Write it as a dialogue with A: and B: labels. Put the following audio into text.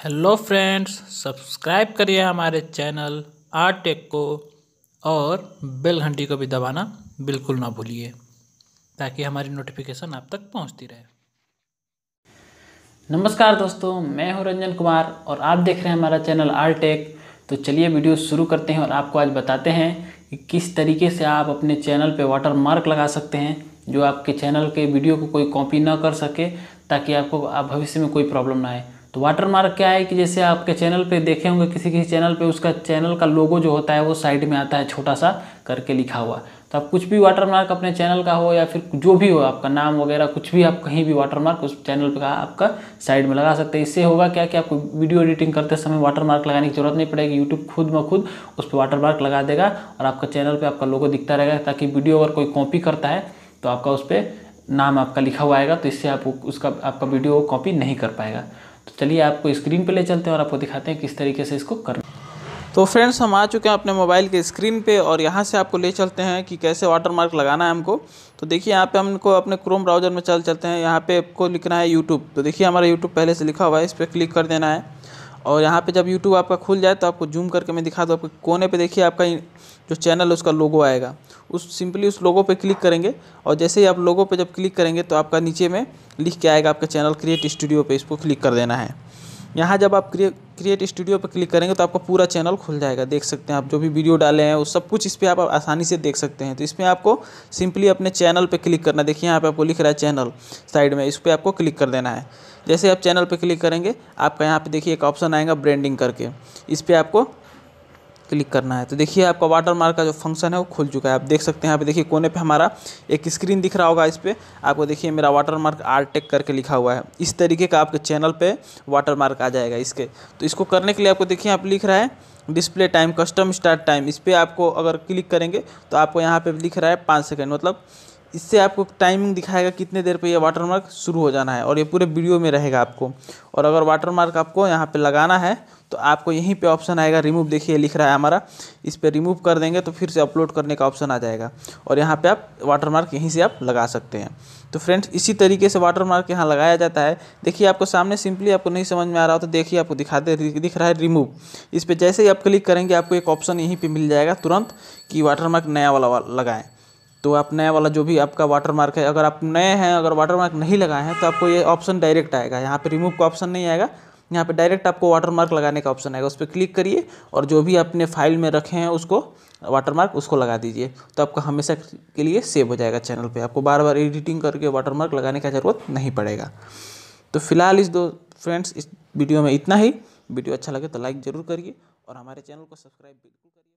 A: Hello friends, subscribe करिए हमारे channel art take को और बेल घंटी को भी दबाना बिल्कुल ना भूलिए ताकि हमारी नोटिफिकेशन आप तक पहुंचती रहे।
B: नमस्कार दोस्तों, मैं हूं रंजन कुमार और आप देख रहे हैं हमारा चैनल आर्ट टेक। तो चलिए वीडियो शुरू करते हैं और आपको आज बताते हैं कि किस तरीके से आप अपने चैनल पे वाटर मार्क लगा सकते हैं जो आपके चैनल के वीडियो को कोई कॉपी ना कर सके, ताकि आपको भविष्य में कोई प्रॉब्लम ना आए। तो वाटर मार्क क्या है कि जैसे आपके चैनल पे देखे होंगे किसी किसी चैनल पे उसका चैनल का लोगो जो होता है वो साइड में आता है छोटा सा करके लिखा हुआ। तो आप कुछ भी वाटर मार्क अपने चैनल का हो या फिर जो भी हो आपका नाम वगैरह कुछ भी, आप कहीं भी वाटर मार्क उस चैनल का आपका साइड में लगा सकते हैं। इससे होगा क्या कि आपको वीडियो एडिटिंग करते समय वाटर मार्क लगाने की जरूरत नहीं पड़ेगी। यूट्यूब खुद ब खुद उस पर वाटर मार्क लगा देगा और आपका चैनल पर आपका लोगो दिखता रहेगा, ताकि वीडियो अगर कोई कॉपी करता है तो आपका उस पर नाम आपका लिखा हुआ आएगा, तो इससे आपका वीडियो कॉपी नहीं कर पाएगा। तो चलिए आपको स्क्रीन पे ले चलते हैं और आपको दिखाते हैं किस तरीके से इसको करना।
A: तो फ्रेंड्स, हम आ चुके हैं अपने मोबाइल के स्क्रीन पे और यहाँ से आपको ले चलते हैं कि कैसे वाटर मार्क लगाना है हमको। तो देखिए यहाँ पे हमको अपने क्रोम ब्राउज़र में चलते हैं। यहाँ पे आपको लिखना है यूट्यूब। तो देखिए हमारा यूट्यूब पहले से लिखा हुआ है, इस पर क्लिक कर देना है। और यहाँ पे जब यूट्यूब आपका खुल जाए तो आपको जूम करके मैं दिखा दूँ। आपको कोने पे देखिए आपका जो चैनल है उसका लोगो आएगा, सिंपली उस लोगो पे क्लिक करेंगे। और जैसे ही आप लोगो पे जब क्लिक करेंगे तो आपका नीचे में लिख के आएगा आपका चैनल क्रिएट स्टूडियो पे, इसको क्लिक कर देना है। यहाँ जब आप क्रिएट स्टूडियो पर क्लिक करेंगे तो आपका पूरा चैनल खुल जाएगा। देख सकते हैं आप जो भी वीडियो डाले हैं वो सब कुछ इस पर आप आसानी से देख सकते हैं। तो इसमें आपको सिंपली अपने चैनल पे क्लिक करना है। देखिए यहाँ पे आपको लिख रहा है चैनल साइड में, इस पर आपको क्लिक कर देना है। जैसे आप चैनल पे क्लिक करेंगे आपका यहाँ पे देखिए एक ऑप्शन आएगा ब्रांडिंग करके, इस पर आपको क्लिक करना है। तो देखिए आपका वाटर मार्क का जो फंक्शन है वो खुल चुका है। आप देख सकते हैं यहाँ पे देखिए कोने पे हमारा एक स्क्रीन दिख रहा होगा, इस पर आपको देखिए मेरा वाटर मार्क आर्ट टेक करके लिखा हुआ है। इस तरीके का आपके चैनल पे वाटर मार्क आ जाएगा इसके। तो इसको करने के लिए आपको देखिए आप लिख रहा है display time custom start time, इस पर आपको अगर क्लिक करेंगे तो आपको यहाँ पर लिख रहा है 5 सेकेंड, मतलब इससे आपको टाइमिंग दिखाएगा कितने देर पे ये वाटर मार्क शुरू हो जाना है और ये पूरे वीडियो में रहेगा आपको। और अगर वाटर मार्क आपको यहाँ पे लगाना है तो आपको यहीं पे ऑप्शन आएगा रिमूव। देखिए लिख रहा है हमारा, इस पर रिमूव कर देंगे तो फिर से अपलोड करने का ऑप्शन आ जाएगा और यहाँ पे आप वाटर मार्क यहीं से आप लगा सकते हैं। तो फ्रेंड्स, इसी तरीके से वाटर मार्क यहाँ लगाया जाता है। देखिए आपको सामने सिंपली आपको नहीं समझ में आ रहा हो तो देखिए आपको दिख रहा है रिमूव। इस पर जैसे ही आप क्लिक करेंगे आपको एक ऑप्शन यहीं पर मिल जाएगा तुरंत कि वाटर मार्क नया वाला लगाएं। तो आप नया वाला जो भी आपका वाटर मार्क है, अगर आप नए हैं, अगर वाटर मार्क नहीं लगाए हैं तो आपको ये ऑप्शन डायरेक्ट आएगा। यहाँ पे रिमूव का ऑप्शन नहीं आएगा, यहाँ पे डायरेक्ट आपको वाटर मार्क लगाने का ऑप्शन आएगा। उस पर क्लिक करिए और जो भी अपने फाइल में रखे हैं उसको वाटर मार्क उसको लगा दीजिए। तो आपका हमेशा के लिए सेव हो जाएगा चैनल पर। आपको बार बार एडिटिंग करके वाटर मार्क लगाने की ज़रूरत नहीं पड़ेगा। तो फिलहाल फ्रेंड्स इस वीडियो में इतना ही। वीडियो अच्छा लगे तो लाइक ज़रूर करिए और हमारे चैनल को सब्सक्राइब बिल्कुल करिए।